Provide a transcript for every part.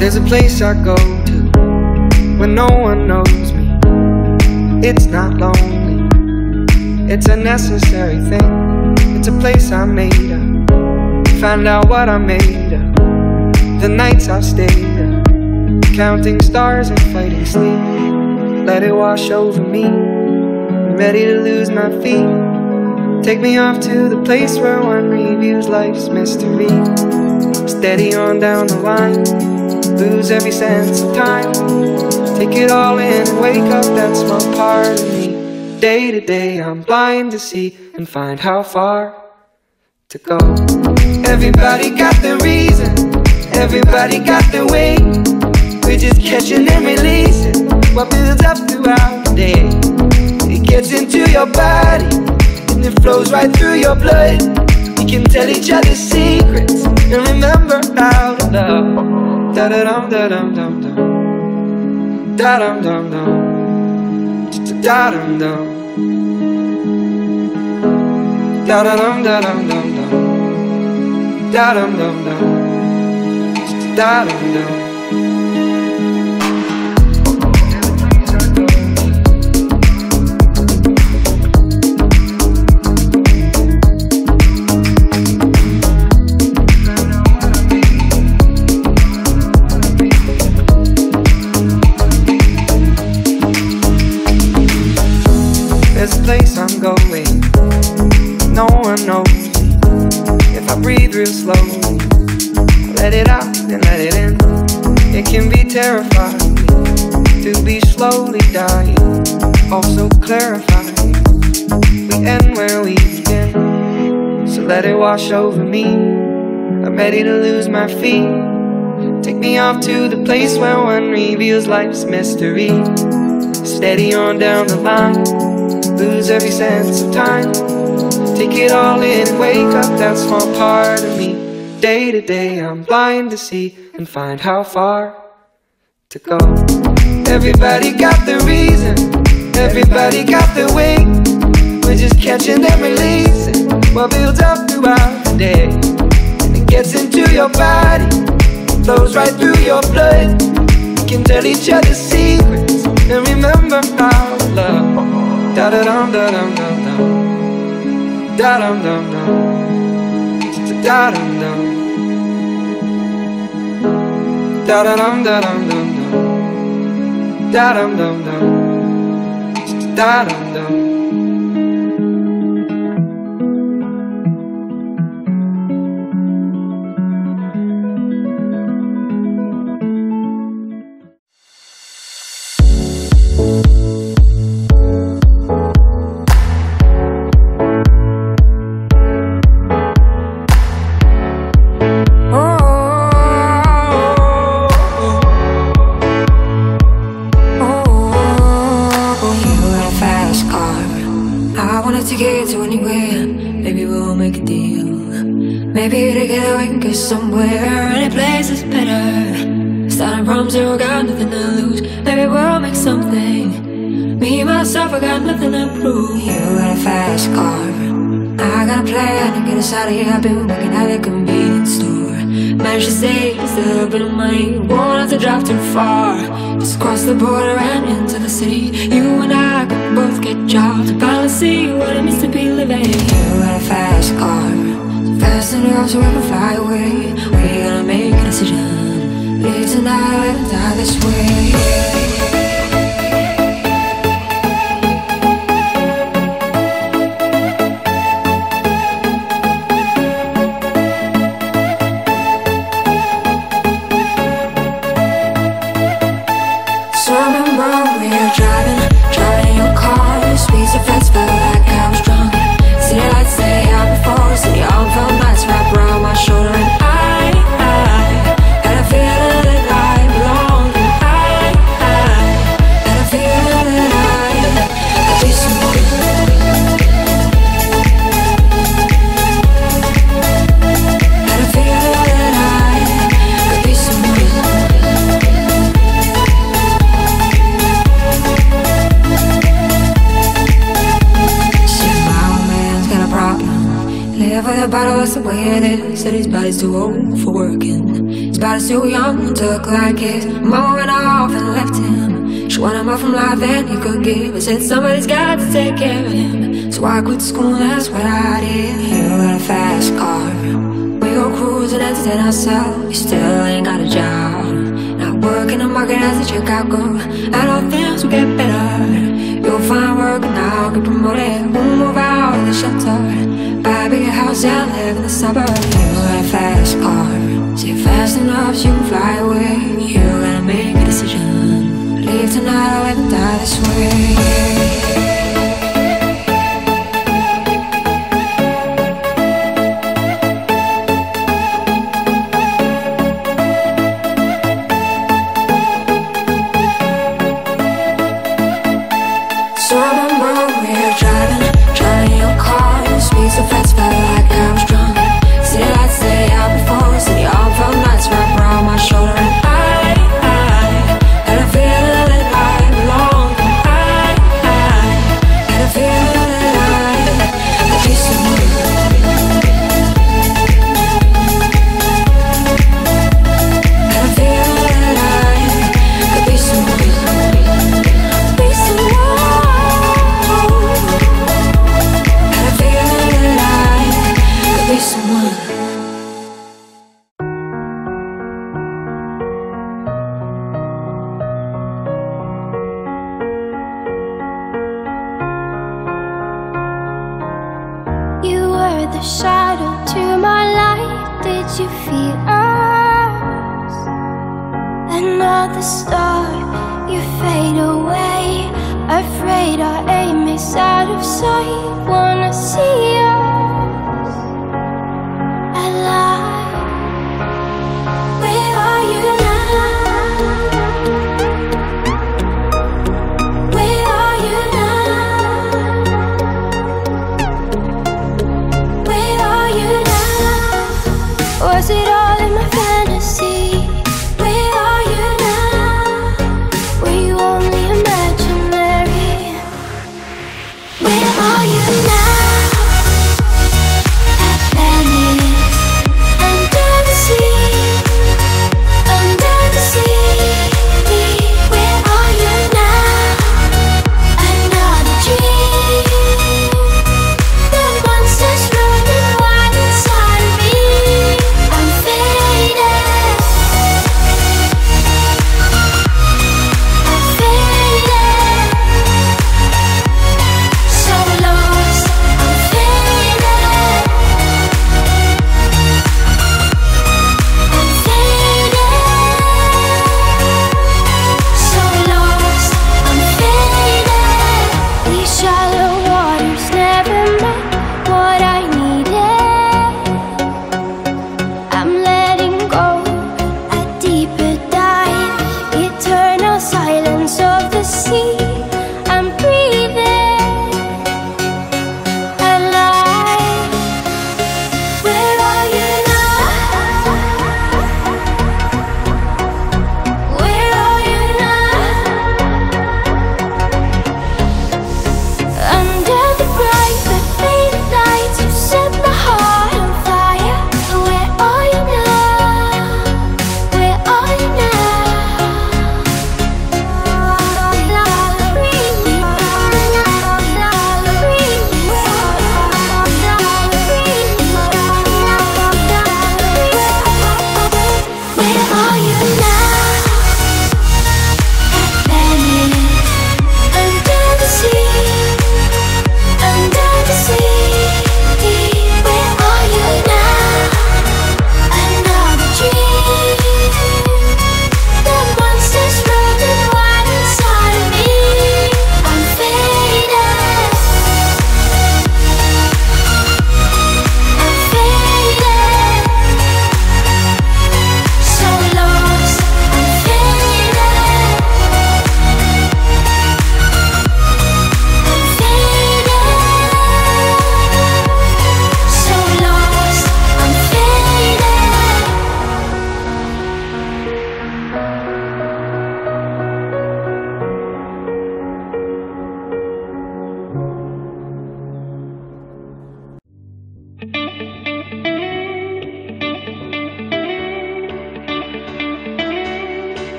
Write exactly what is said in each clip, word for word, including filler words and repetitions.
There's a place I go to when no one knows me. It's not lonely, it's a necessary thing. It's a place I made up, find out what I made of. The nights I've stayed up, counting stars and fighting sleep. Let it wash over me, I'm ready to lose my feet. Take me off to the place where one reviews life's mystery. Steady on down the line, lose every sense of time. Take it all in and wake up that small part of me. Day to day I'm blind to see and find how far to go. Everybody got their reason, everybody got their way. We're just catching and releasing what builds up throughout the day. It gets into your body and it flows right through your blood. We can tell each other secrets and remember how to love. Da da dum da dum dum dum, da dum dum dum, da dum dum, da da dum da dum dum dum, da dum dum dum, da dum dum. There's a place I'm going, no one knows me. If I breathe real slowly, I let it out and let it in. It can be terrifying to be slowly dying, also clarifying. We end where we begin, so let it wash over me. I'm ready to lose my feet. Take me off to the place where one reveals life's mystery. Steady on down the line, lose every sense of time. Take it all in and wake up that small part of me. Day to day I'm blind to see and find how far to go. Everybody got their reason, everybody got their way. We're just catching and releasing what builds up throughout the day. And it gets into your body, flows right through your blood. We can tell each other secrets and remember how to love. Da da dum da dum dum dum, da dum dum dum, da dum dum, da da dum da dum dum dum, da dum dum dum, da dum dum. To get to anywhere, maybe we'll make a deal. Maybe together we can go somewhere. Any place is better. Starting from zero, got nothing to lose. Maybe we'll make something. Me, myself, I got nothing to prove. You got a fast car, I got a plan to get us out of here. I've been working at a convenience store. Managed to save just a little bit of money. Won't have to drive too far. Just cross the border and into the city. You and I can both get jobs and finally see what it means to be living. You got a fast car, so fast enough so we can fly away. We're gonna make a decision. Live tonight and die this way. Live with a bottle, that's the way it is. Said his body's too old for working. His but he's too young to look like his. Mama went off and left him. She wanted more from life than he could give. I said somebody's got to take care of him. So I quit school, that's what I did. You got a fast car, we go cruising, entertain ourselves. You still ain't got a job, not working the market as a checkout girl. And all things will get better. You'll find work and I'll get promoted. We'll move out of the shelter, buy a bigger house and live in the suburbs. You got a fast car, say fast enough so you can fly away. You gotta make a decision, leave tonight or live and die this way. So I remember we were driving, driving your car. Speed so fast, felt like I was drunk. City lights lay out before us, and the arm felt nice wrapped around my shoulder. And I, I had a feeling that I belonged. I, I had a feeling that I could be someone. Had a feeling that I could be someone. Be someone. Someone. You were the shadow to my light. Did you feel us? Another star, you fade away. Afraid our aim is out of sight. Wanna see us alive. Where are you now? Where are you now? Where are you now? Was it all in my fantasy? Where are you now? Were you only imaginary? Where are you now?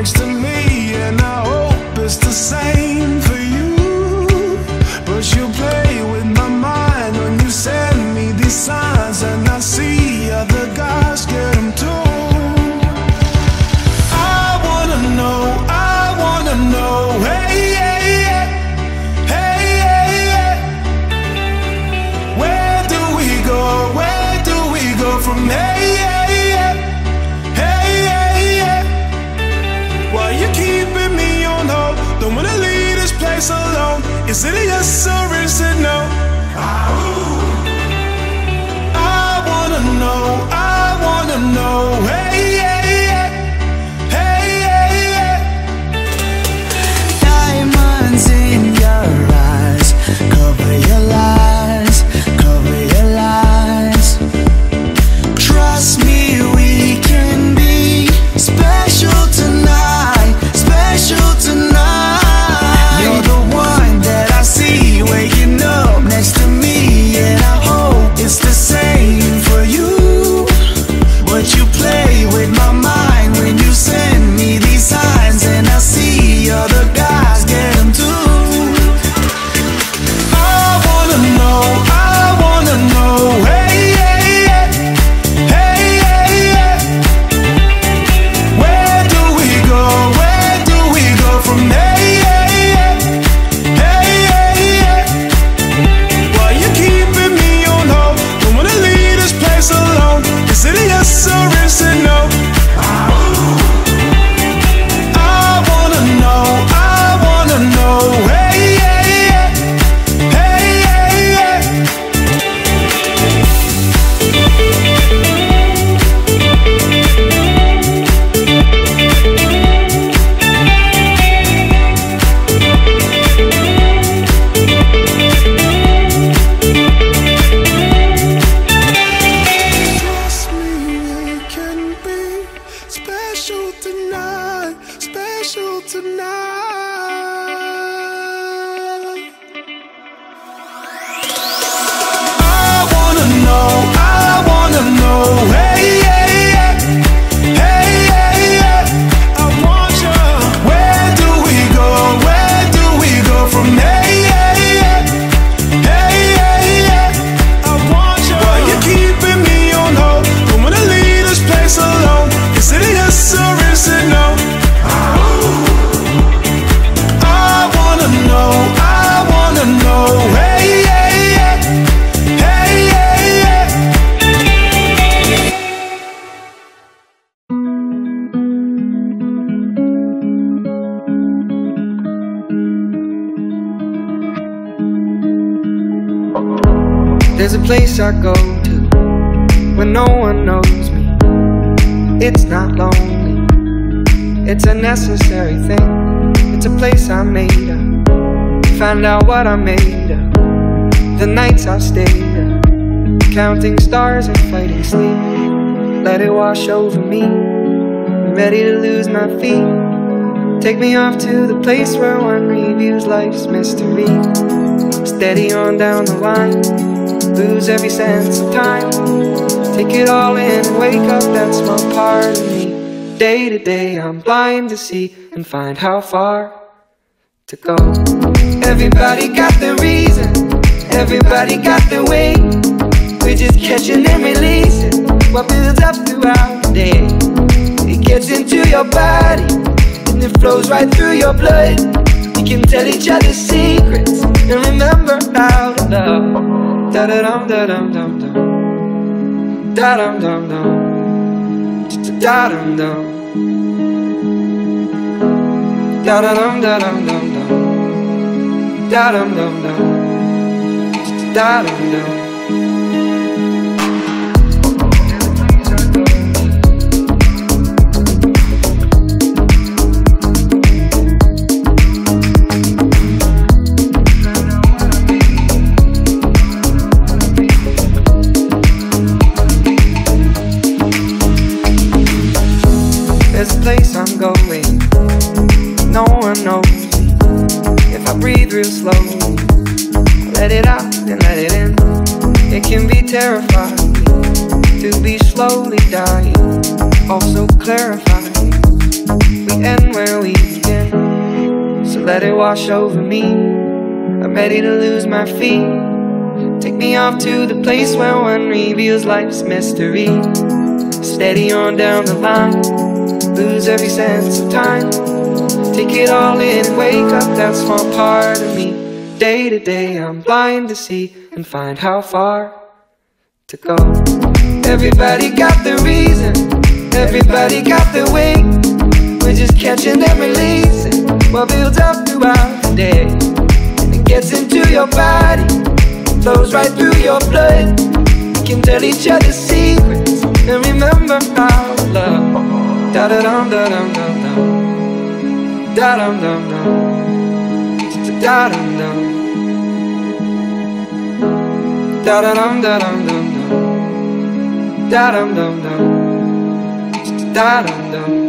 next to me, and I hope it's the same for you. But you play with my mind when you send me these signs, and I see other guys get them too. I wanna know, I wanna know, hey, hey, hey, hey, hey, hey. Where do we go, where do we go from here? Don't wanna leave this place alone. Is it a yes or is it no? I wanna know, I wanna know. Hey, hey, hey, hey, hey, hey. Diamonds in your eyes, cover your lies, cover your lies. Trust me, we can be special tonight, special tonight. Waking up next to me, and I hope it's the same for you. But you play with my mind when you send me these signs, and I see other guys get them too. I wanna know, I wanna know, hey, hey, hey, hey, hey, hey. Where do we go, where do we go from there? Is it a yes or is it no? I wanna know, I wanna know. Hey, hey, hey, hey, hey. There's a place I go to when no one knows me. It's not lonely, it's a necessary thing. It's a place I made up, find out what I made of. The nights I've stayed up, counting stars and fighting sleep. Let it wash over me, I'm ready to lose my feet. Take me off to the place where one reviews life's mystery. Steady on down the line, lose every sense of time. Take it all in and wake up that small part of me. Day to day I'm blind to see and find how far to go. Everybody got their reason, everybody got their way. We're just catching and releasing what builds up throughout the day. It gets into your body and it flows right through your blood. We can tell each other secrets and remember how to love. Da da dum da dum dum dum, da dum dum dum, da dum dum, da da dum da dum dum dum, da dum dum dum, da dum dum. There's a place I'm going, no one knows me. If I breathe real slowly, let it out and let it in. It can be terrifying to be slowly dying, also clarifying. We end let it wash over me. I'm ready to lose my feet. Take me off to the place where one reveals life's mystery. Steady on down the line, lose every sense of time. Take it all in and wake up that small part of me. Day to day I'm blind to see and find how far to go. Everybody got the reason, everybody got the way. We're just catching and releasing what builds up throughout the day. And it gets into your body, flows right through your blood. We can tell each other secrets and remember our love. Da da dum da dum dum dum, da dum dum dum, da dum dum, da da dum da dum dum dum, da dum dum dum, da dum dum.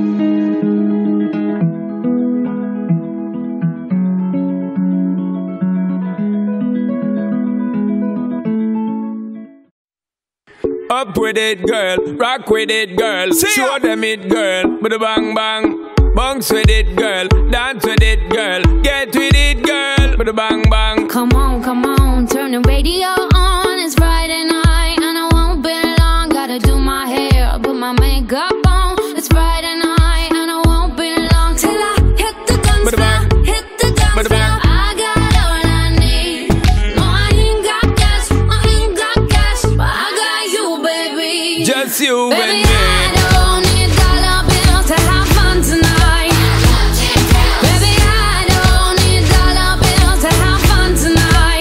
Up with it, girl. Rock with it, girl. See Show ya. them it, girl. With a bang bang. Bounce with it, girl. Dance with it, girl. Get with it, girl. With a bang bang. Come on, come on. Turn the radio on. It's Friday night and I won't be long. Gotta do my hair, put my makeup on. It's Friday night and I won't be long till I hit the dance floor. Hit the dance floor. I got all I need. No, I ain't got cash. I ain't got cash, but I got you, baby. Just you Baby, and me. I don't need dollar bills to have fun tonight. Baby, I don't need dollar bills to have fun tonight.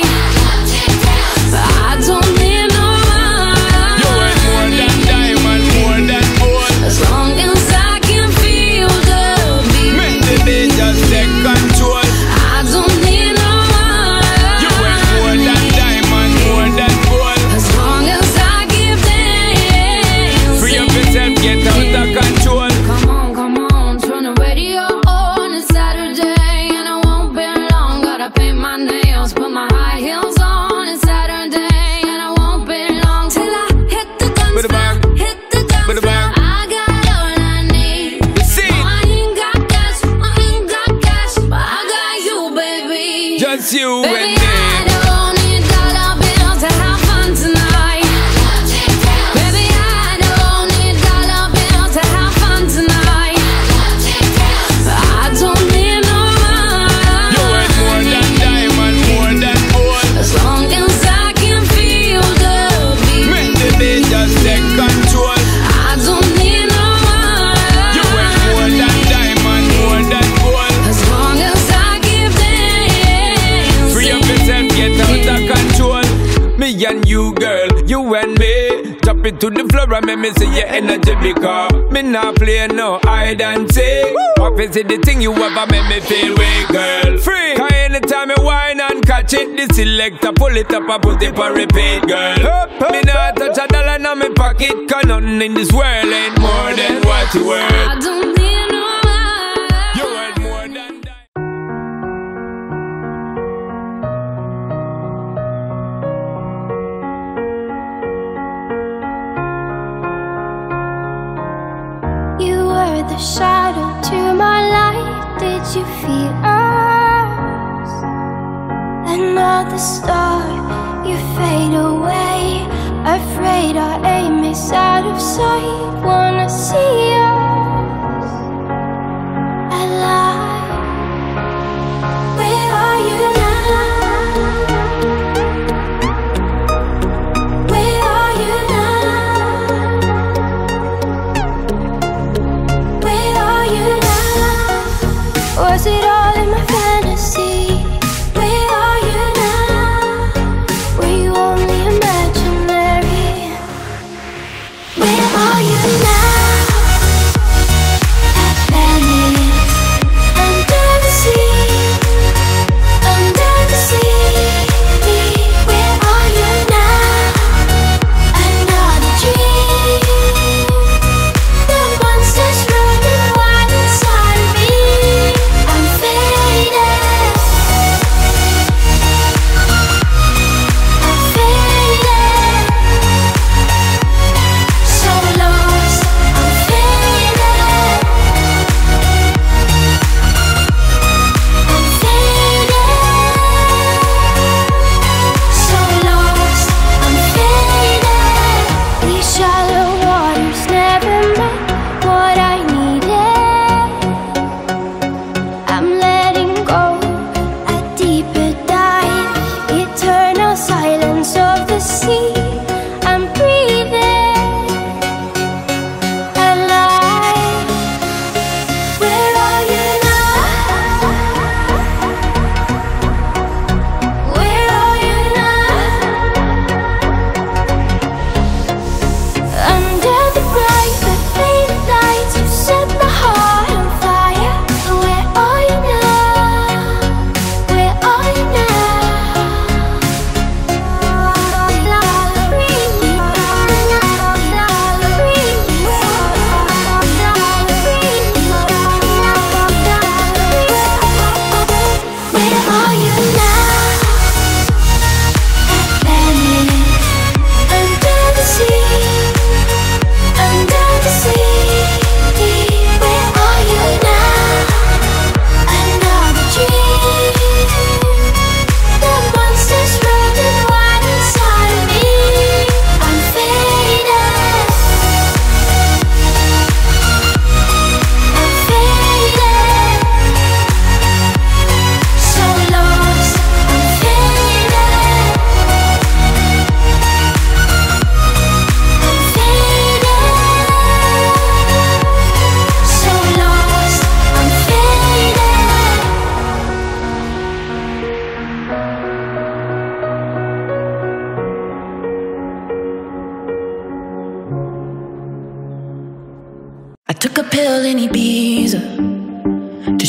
I don't need no money. You ain't more than diamond, more than gold. As long as I can feel the beat. Make the beat just take control. I don't need no money. You ain't more than diamond, more than gold. As long as I keep dancing. Free up yourself, get out of control. Come on, come on, turn the radio on. It's Saturday and I won't be long. Gotta paint my nails, put my high heels on. It's Saturday and I won't be long till I hit the dance With a floor. bang. Hit the dance With a floor. bang. I got all I need. See No, I ain't got cash, I ain't got cash, but I got you, baby. just you Baby, and me. I don't need dollar bills to have fun tonight. Baby, I don't need dollar bills to have fun tonight. I don't need no You ain't more money. than diamond, more than gold. As long as I can feel the beat. Make the beat just take control. I don't need no You ain't more money. than diamond, more than gold. As long as I keep dancing. Free up yourself, get out of control. Me and you, girl, you and me. Drop it to the floor and make me see your energy because me not play no hide and seek. Obviously the thing you ever make me feel weak, girl. Free. Cause anytime you whine and catch it, the selector pull it up and put it for repeat, girl. Me not touch a dollar in my pocket, cause nothing in this world ain't more than what you worth. I don't need no money. You worth more than that. You were the shadow to my light. Did you feel us? Another star, you fade away. Afraid our aim is out of sight. Wanna see us alive. Where are you now? Where are you now? Where are you now? Was it all in my fantasy? Where are you now?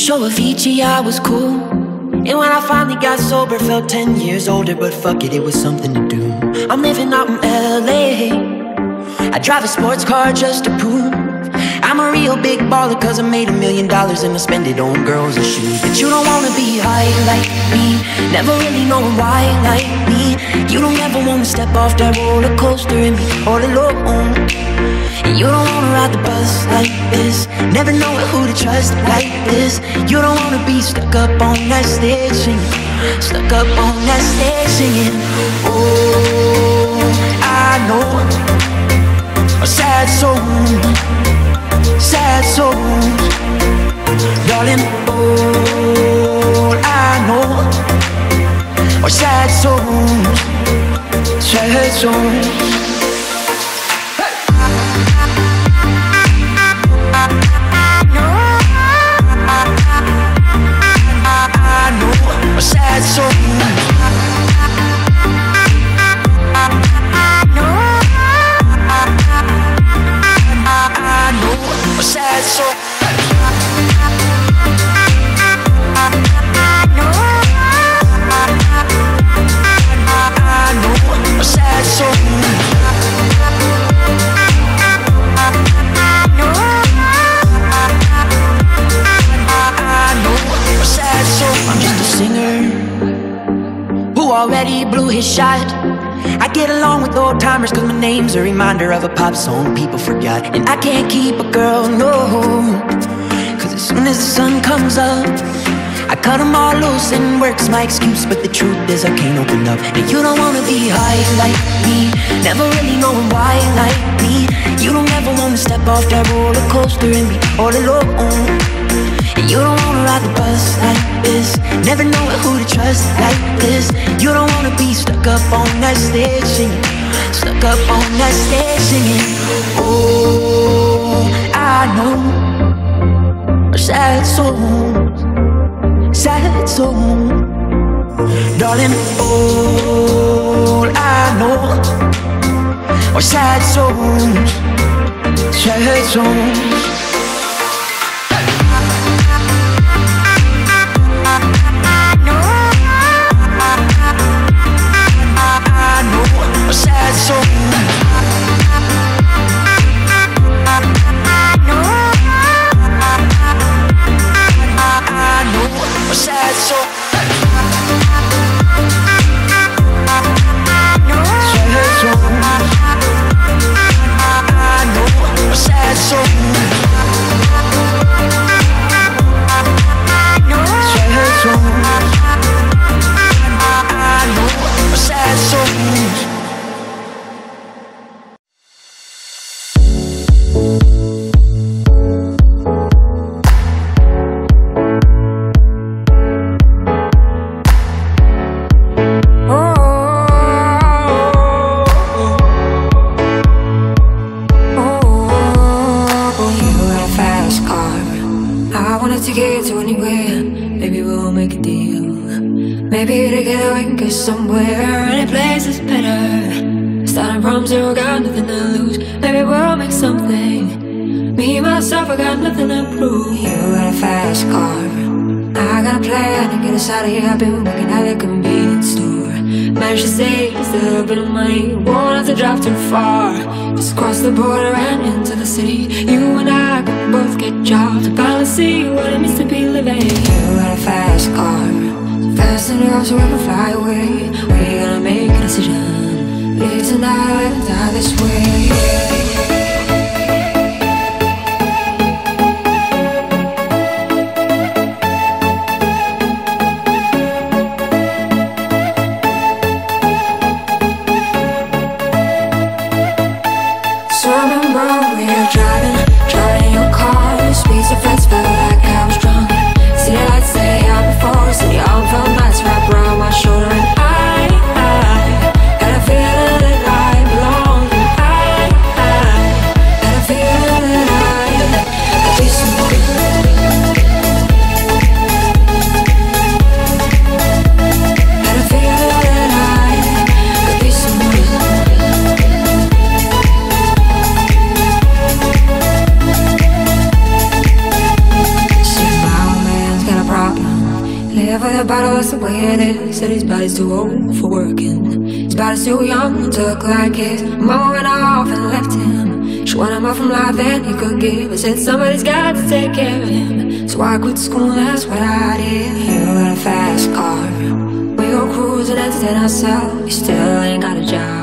show Avicii, I was cool. And when I finally got sober, felt ten years older. But fuck it, it was something to do. I'm living out in L A. I drive a sports car just to prove I'm a real big baller, cause I made a million dollars and I spend it on girls and shoes. But you don't wanna be high like me, never really knowing why like me. You don't ever wanna step off that roller coaster and be all alone. And you don't wanna ride the bus like this, never knowing who to trust like this. You don't wanna be stuck up on that stage singing, stuck up on that stage singing. Oh, I know a sad soul, sad souls, darling. All I know are sad souls, sad souls. A sad soul. I know a sad soul. I know a sad soul. I'm just a singer who already blew his shot. I get along with old timers cause my name's a reminder of a pop song people forgot. And I can't keep a girl, no, cause as soon as the sun comes up I cut them all loose and work's my excuse. But the truth is I can't open up. And you don't wanna be high like me, never really knowing why like me. You don't ever wanna step off that roller coaster and be all alone. And you don't wanna ride the bus like this, never knowing who to trust like this. You don't wanna be stuck up on that stage singing, stuck up on that stage singing. Oh, I know a sad soul, sad soul, darling. All I know are sad souls, sad souls. A sad soul. I know a sad soul. Sad soul. I know a sad soul. Sad soul. I know a sad soul. Somewhere, any place is better. Starting from zero, got nothing to lose. Maybe we'll make something. Me, myself, I got nothing to prove. You got a fast car, I got a plan to get us out of here. I've been working at a convenience store. Managed to save just a little bit of money, won't have to drive too far. Just cross the border and into the city. You and I can both get jobs and finally see what it means to be living. You got a fast car, fast enough so we can fly away. We're gonna make a decision, live tonight and die this way. So I remember we were driving, driving in your car. Speed so fast, felt like I was drunk. See the lights say out before, see all felt nice wrapped around my shoulder. And I, I had a feeling that I belonged. And I, I the bottle, that's the way it is. Said his body's too old for working, his body's too young to look like his. Mama went off and left him. She wanted more from life than he could give. I said somebody's got to take care of him, so I quit school, that's what I did. You got a fast car, we go cruising, entertain ourselves. You still ain't got a job.